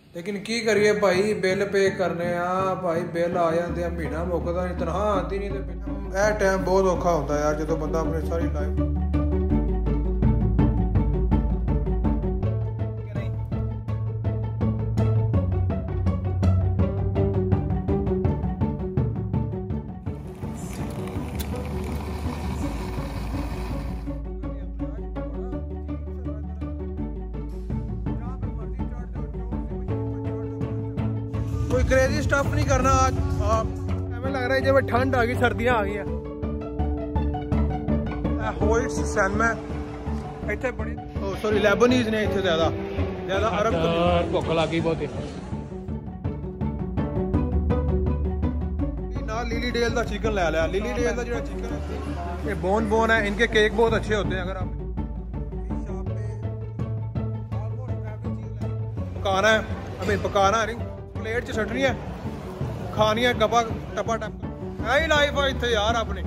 लेकिन की करिए भाई, बिल पे करने भाई, बिल आ जाते हैं, महीना मुकदा नहीं, तनख्वाह आती नहीं, तो यह टाइम बहुत औखा होता है यार, जो बंदा अपनी सारी लाइफ कोई क्रेजी स्टफ नहीं करना आज। हमें लग रहा है जब ठंड आ गई, सर्दियां आ गई होइट्स सैनमा इतने बड़ी सॉरी लेबनीज ने इतने ज्यादा अरब भुख लग गई बहुत ना। लिली डेल का चिकन ले लिया। लिली डेल का जो चिकन है ये बोन है, इनके केक बहुत अच्छे होते हैं। अगर आप पकाना है, हमें पकाना नहीं, प्लेट च सटनी है, खानी है गपा टपा टप। यही लाइफ है इतने यार अपनी।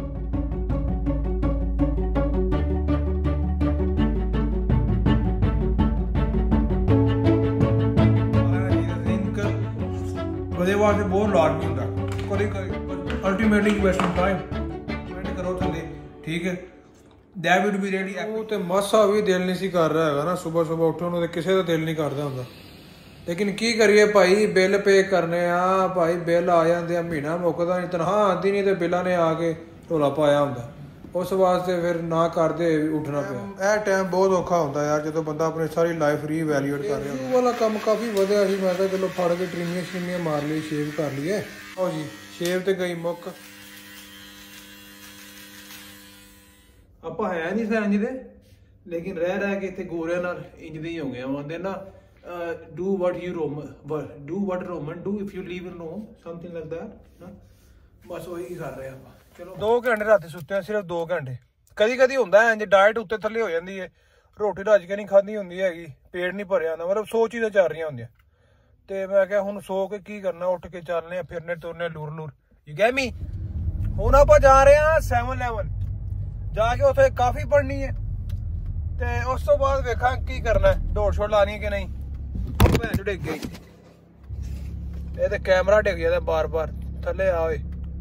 ਉਹਦੇ ਵਾਸਤੇ ਬਹੁਤ ਲਾਜ਼ਮੀ ਹੁੰਦਾ ਕਦੇ ਅਲਟੀਮੇਟਲੀ ਇਨਵੈਸਟਮੈਂਟ ਟਾਈਮ ਸਪੈਂਡ ਕਰੋ ਥੱਲੇ, ਠੀਕ ਹੈ। ਦੈਟ ਵੁੱਡ ਬੀ ਰੀਅਲੀ ਉਹ ਤੇ ਮਾਸਾ ਵੀ ਦਿਲ ਨਹੀਂ ਸੀ ਕਰ ਰਿਹਾ ਹੈਗਾ ਨਾ, ਸਵੇਰ ਉੱਠਣ ਨੂੰ ਤੇ ਕਿਸੇ ਦਾ ਦਿਲ ਨਹੀਂ ਕਰਦਾ ਹੁੰਦਾ। लेकिन की करिए भाई, बिल पे करने भाई, बिल आ जाते हैं, महीना मुकदा नहीं, तनख्वाह आती नहीं, तो बिलों ने आके ढोला पाया होंगे। उस वास्ते फिर ना करते उठना पिया। यह टाइम बहुत औखा होता यार, जो बंदा अपनी सारी लाइफ रीवैल्यूएट कर रहा है। वाला काम काफ़ी वधिया सी, मैं चलो फड़ के ट्रिमियां श्रिमियां मार ली, शेव कर लिए। आओ जी, शेव तो गई मुक। आप है नहीं सर इंज दे, लेकिन रह के इतने गोरिया नाल इंज दे ही हो गए आते ना। Do what Roman do if you live in Rome, something like that ना। बस वही कर रहे हैं ਆਪਾਂ। चलो 2 घंटे रात सुते हैं, सिर्फ 2 घंटे। कदी कदी ਹੁੰਦਾ है इंज डाइट उत्ते थल्ले हो जाती है, रोटी रज के नहीं खाधी ਹੁੰਦੀ ਹੈਗੀ, पेट नहीं भरिया ਹੁੰਦਾ, मतलब 100 चीज़ां ਚੱਲ ਰਹੀਆਂ ਹੁੰਦੀਆਂ। ਤੇ ਮੈਂ ਕਿਹਾ ਹੁਣ ਸੋ ਕੇ ਕੀ ਕਰਨਾ, ਉੱਠ ਕੇ ਚੱਲਨੇ ਆ, ਫਿਰਨੇ ਤੁਰਨੇ ਲੂਰ ਲੂਰ। You get me. ਹੁਣ ਆਪਾਂ ਜਾ ਰਹੇ ਆ 7-Eleven, ਜਾ ਕੇ ਉੱਥੇ ਕਾਫੀ ਪੜਨੀ ਹੈ, ਤੇ ਉਸ ਤੋਂ ਬਾਅਦ ਵੇਖਾਂ ਕੀ ਕਰਨਾ, ਦੌੜ ਛੋੜ ਲਾਣੀ ਹੈ ਕਿ ਨਹੀਂ। भैन डिग गई, ये तो कैमरा डिग गया बार बार थले आए।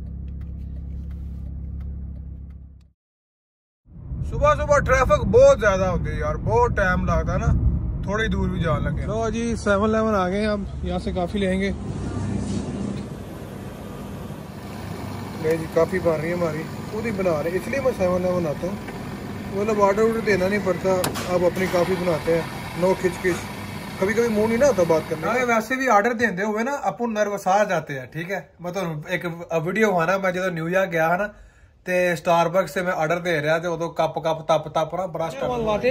सुबह सुबह ट्रैफिक बहुत ज्यादा होती है यार, बहुत टाइम लगता है ना, थोड़ी दूर भी जान लगे। लो जी 7-Eleven आ गए, अब यहाँ से काफी लेंगे। ले जी काफी बन रही है हमारी, खुद ही बना रहे, इसलिए मैं 7-Eleven आता हूँ, मतलब ऑर्डर देना नहीं पड़ता, अब अपनी काफी बनाते हैं, नो खिच खिच। कभी कभी मुंह नहीं ना होता बात करने का। वैसे भी ऑर्डर देते हुए ना अपन नर्वस आ जाते हैं, ठीक है। मैं तो एक वीडियो खाना, मैं जो न्यूयॉर्क गया है ना, ते स्टारबक्स से मैं ऑर्डर दे रहा था, उदो कप तप ना बड़ा star.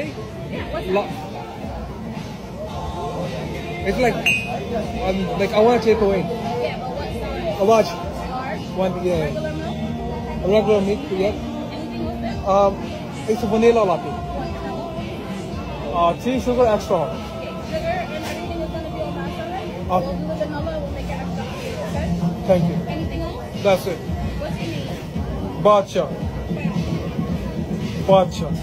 It's like I want to take away. I watch one, yeah, a regular milk, yeah. It's a vanilla latte. Tea, sugar, extra hot. Vanilla will make it extra sweet, okay? Thank you. Anything else? That's it. What's your name? Badshah. Badshah.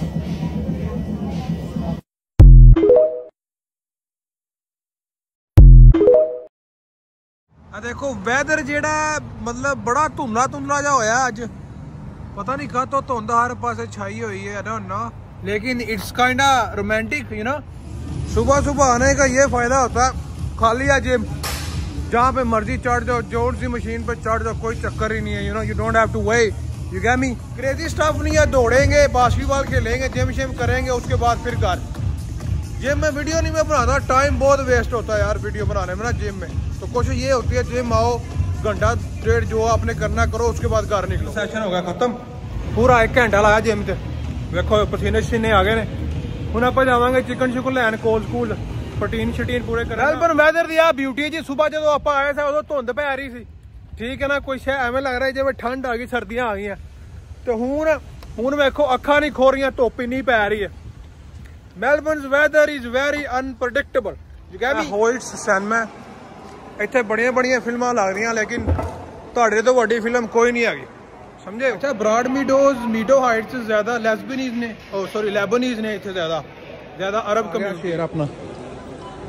देखो weather जेड़ा मतलब बड़ा धुंधला धुंधला जा होया अज, पता नहीं कद तो धुंध हर पासे छाई हुई है, आई डोंट नो, लेकिन it's kind of romantic, you know. सुबह सुबह आने का ये फायदा होता है, खाली है जिम, जहाँ पे मर्जी चढ़ जाओ, जोर सी मशीन पे चढ़ जाओ, कोई चक्कर ही नहीं है, you know, you don't have to wait, you get me. Crazy stuff नहीं है, दौड़ेंगे, बास्केटबॉल खेलेंगे, जिम शिम करेंगे, उसके बाद फिर घर। जिम में वीडियो नहीं मैं बनाता, टाइम बहुत वेस्ट होता है यार वीडियो बनाने में ना जिम में। तो कोशिश ये होती है जिम आओ, घंटा डेढ़ जो आपने करना करो, उसके बाद घर निकलो। सेशन हो गया खत्म, पूरा 1 घंटा लाया जिम से, देखो पसीने शसीने आ गए ने। हुण आप जावांगे चिकन शुकन लैन कोल स्कूल, प्रोटीन शटीन पूरे कर। पर वैदर दी आ ब्यूटी जी, सुबह जो आप आए थे उदों धुंध पै रही सी, ठीक है ना, कुछ एवं लग रहा है जिवें ठंड आ गई, सर्दियां आ गई। तो हुण वेखो अखां नहीं खो रही, धुप्प इन्नी पै रही है। Melbourne weather is very unpredictable. Hoyts सैनमा इत्थे बड़ियां बड़ियां फिल्मां लग रही, लेकिन तुहाडे तो वड्डी फिल्म कोई नहीं हैगी, समझे। अच्छा ब्रॉड मीडो हाइट्स ज्यादा लेस्बियनीज ने, सॉरी लेबनीज ने, इत्थे ज्यादा अरब कम्युनिटी। अपना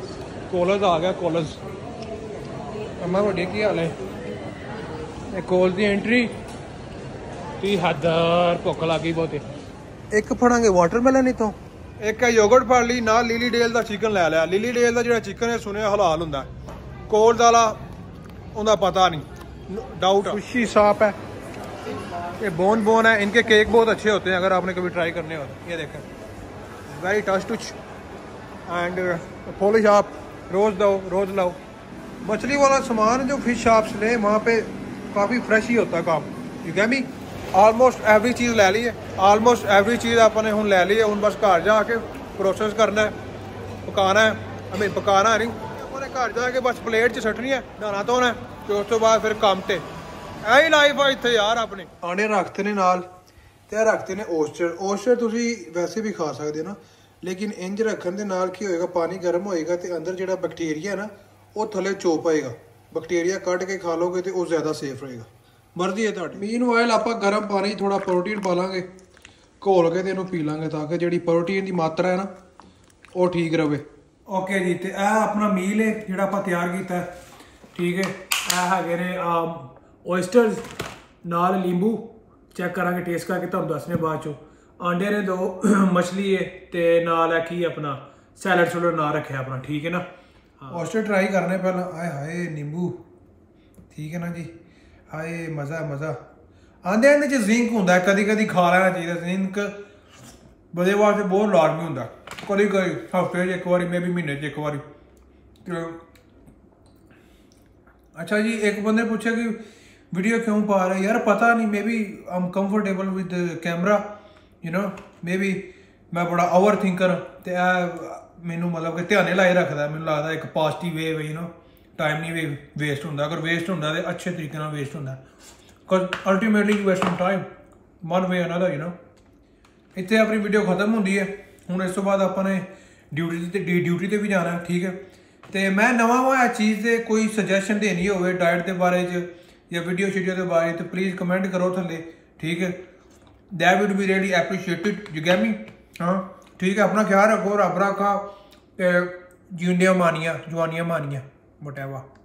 ਕੋਲਸ ਆ ਗਿਆ ਕੋਲਸ ਅਮਾ ਵੱਡੇ ਕੀ ਹਾਲ ਹੈ ਇਹ ਕੋਲ ਦੀ ਐਂਟਰੀ ਤੀ ਹੱਦਰ ਭੁੱਖ ਲੱਗੀ ਬਹੁਤੇ ਇੱਕ ਫੜਾਂਗੇ ਵਾਟਰਮੈਲਨ ਇਤੋਂ ਇੱਕ ਹੈ ਯੋਗਰਟ ਫੜ ਲਈ ਨਾਲ ਲੀਲੀ ਡੇਲ ਦਾ ਚਿਕਨ ਲੈ ਲਿਆ ਲੀਲੀ ਡੇਲ ਦਾ ਜਿਹੜਾ ਚਿਕਨ ਹੈ ਸੁਣਿਆ ਹਲਾਲ ਹੁੰਦਾ ਕੋਲ ਵਾਲਾ ਉਹਦਾ पता नहीं डाउट खुशी साफ है ये बोन है इनके केक बहुत अच्छे होते हैं अगर आपने कभी ट्राई करने हो ये देखें very touch touch and polish आप रोज़ लाओ मछली वाला सामान जो फिश शॉप्स ले वहाँ पे काफ़ी फ्रेश ही होता है काम ठीक है भी ऑलमोस्ट एवरी चीज़ ले ली है ऑलमोस्ट एवरी चीज़ आपने हूँ ले ली है हूँ बस घर जाके प्रोसेस करना है पकाना है हमें पकाना नहीं अपने घर जाके बस प्लेट च सटनी है नहाना धोना है ਤੇ ਉਸ ਤੋਂ ਬਾਅਦ ਫਿਰ ਕੰਮ ਤੇ ਐਹੀ ਲਾਈਫ ਆ ਇੱਥੇ ਯਾਰ ਆਪਣੇ ਆਂਡੇ ਰੱਖਤੇ ਨੇ ਨਾਲ ਤੇ ਰੱਖਤੇ ਨੇ ਓਸਟਰ ਤੁਸੀਂ ਵੈਸੇ ਵੀ ਖਾ ਸਕਦੇ ਨਾ ਲੇਕਿਨ ਇੰਜ ਰੱਖਣ ਦੇ ਨਾਲ ਕੀ ਹੋਏਗਾ ਪਾਣੀ ਗਰਮ ਹੋਏਗਾ ਤੇ ਅੰਦਰ ਜਿਹੜਾ ਬੈਕਟੀਰੀਆ ਨਾ ਉਹ ਥੱਲੇ ਚੋਪ ਆਏਗਾ ਬੈਕਟੀਰੀਆ ਕੱਢ ਕੇ ਖਾ ਲੋਗੇ ਤੇ ਉਹ ਜ਼ਿਆਦਾ ਸੇਫ ਰਹੇਗਾ ਮਰਜ਼ੀ ਹੈ ਤੁਹਾਡੀ ਮੀਨਵਾਈਲ ਆਪਾਂ ਗਰਮ ਪਾਣੀ ਥੋੜਾ ਪ੍ਰੋਟੀਨ ਪਾ ਲਾਂਗੇ ਘੋਲ ਕੇ ਤੇ ਇਹਨੂੰ ਪੀ ਲਾਂਗੇ ਤਾਂ ਕਿ ਜਿਹੜੀ ਪ੍ਰੋਟੀਨ ਦੀ ਮਾਤਰਾ ਹੈ ਨਾ ਉਹ ਠੀਕ ਰਵੇ ਓਕੇ ਜੀ ਤੇ ਇਹ ਆਪਣਾ ਮੀਲ ਹੈ ਜਿਹੜਾ ਆਪਾਂ ਤਿਆਰ ਕੀਤਾ ਠੀਕ ਹੈ ਇਹ ਹੈਗੇ ਨੇ ਓਇਸਟਰਸ ਨਾਲ ਨਿੰਬੂ ਚੈੱਕ ਕਰਾਂਗੇ ਟੇਸਟ ਕਰਕੇ ਤੁਹਾਨੂੰ ਦੱਸਨੇ ਬਾਅਦ ਚੋਂ ਆਂਡੇ ਨੇ 2 ਮਛਲੀ ਹੈ ਤੇ ਨਾਲ ਹੈ ਕੀ ਆਪਣਾ ਸੈਲਡ ਸੋਲਰ ਨਾਲ ਰੱਖਿਆ ਆਪਣਾ ਠੀਕ ਹੈ ਨਾ ਓਇਸਟਰ ਟਰਾਈ ਕਰਨੇ ਪਹਿਲਾਂ ਆਏ ਹਾਏ ਨਿੰਬੂ ਠੀਕ ਹੈ ਨਾ ਜੀ ਹਾਏ ਮਜ਼ਾ ਆਂਦੇ ਇਹਦੇ ਚ ਜ਼ਿੰਕ ਹੁੰਦਾ ਕਦੀ ਕਦੀ ਖਾ ਲੈਣਾ ਚਾਹੀਦਾ ਜ਼ਿੰਕ ਬੜੇ ਵਾਸਤੇ ਬਹੁਤ ਲਾਜ਼ਮੀ ਹੁੰਦਾ ਕਦੀ ਹਫਤੇ 'ਚ ਇੱਕ ਵਾਰੀ ਮੇਬੀ ਮਹੀਨੇ 'ਚ ਇੱਕ ਵਾਰੀ अच्छा जी एक बंदे पूछा कि वीडियो क्यों पा रहे हैं यार पता नहीं maybe I am comfortable with camera you know maybe मैं बड़ा ओवर थिंकर ते मैनू मतलब कि ध्यान लाए रखता है मैनू लगता एक positive way you know time नहीं वेस्ट होंदा अगर वेस्ट होंदा तो अच्छे तरीके नाल वेस्ट होंदा because ultimately you waste time one way another you know इत्थे अपनी वीडियो खत्म होंदी है हुण इस तो बाद आपां ने ड्यूटी ते भी जाना है ठीक है तो मैं नवा चीज़ से कोई सजैशन देनी हो डाइट के बारे या वीडियो शीडियो के बारे तो प्लीज़ कमेंट करो थले ठीक है that would be really appreciated you get me हाँ ठीक है अपना ख्याल रखो रब रखा जवानियाँ मानिया वट एवर